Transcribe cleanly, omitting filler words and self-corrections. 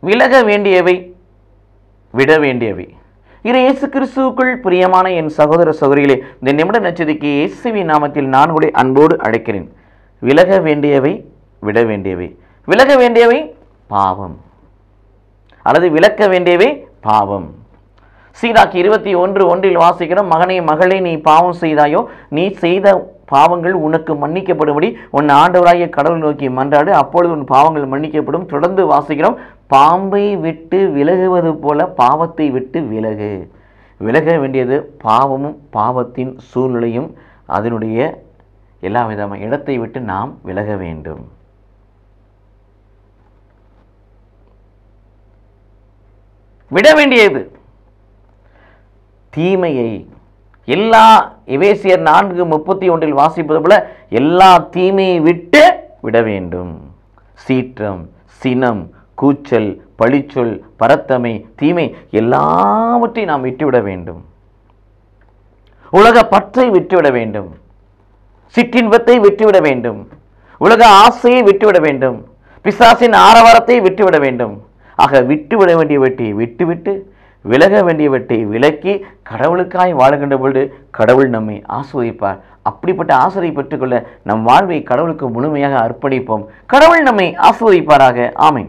விலக வேண்டியவை, விட வேண்டியவை. இது இயேசு கிறிஸ்துவுக்குள் பிரியமான என் சகோதர சகோதரிகளே, இந்த நிமிட நட்சத்திரக்கு இயேசுவின் நாமத்தில் நான் உங்களை அன்போடு அழைக்கிறேன். விலக வேண்டியவை, விட வேண்டியவை. விலக வேண்டியவை பாவம், அல்லது விலக்க வேண்டியவை பாவம். சீராக்கி 21:1 வாசிக்கிறோம், மகனே மகளே, நீ பாவம் செய்தாயோ, நீ செய்த பாவங்கள் உனக்கு மன்னிக்கப்படும்படி உன் ஆண்டவராகிய கடவுள் நோக்கி மன்றாடு, அப்பொழுது உன் பாவங்கள் மன்னிக்கப்படும். தொடர்ந்து வாசிக்கிறோம், பாம்பை விட்டு விலகுவது போல பாவத்தை விட்டு விலகு. விலக வேண்டியது பாவமும் பாவத்தின் சூழ்நிலையும் அதனுடைய எல்லா விதமான இடத்தை விட்டு நாம் விலக வேண்டும். விட வேண்டியது தீமையை. எல்லா எபேசியர் 4:31 வாசிப்பது போல எல்லா தீமையை விட்டு விட வேண்டும். சீற்றம், சினம், கூச்சல், பழிச்சொல், பரத்தமை, தீமை எல்லாவற்றையும் நாம் விட்டுவிட வேண்டும். உலக பற்றை விட்டுவிட வேண்டும். சிற்றின்பத்தை விட்டுவிட வேண்டும். உலக ஆசையை விட்டுவிட வேண்டும். பிசாசின் ஆரவாரத்தை விட்டுவிட வேண்டும். ஆக விட்டுவிட வேண்டியவற்றை விட்டுவிட்டு விலக வேண்டியவற்றை விலக்கி கடவுளுக்காய் வாழுகின்ற பொழுது கடவுள் நம்மை ஆசீர்வதிப்பார். அப்படிப்பட்ட ஆசீர்வாதத்தை பெற்றுக்கொள்ள நம் வாழ்வை கடவுளுக்கு முழுமையாக அர்ப்பணிப்போம். கடவுள் நம்மை ஆசீர்வதிப்பாராக. ஆமென்.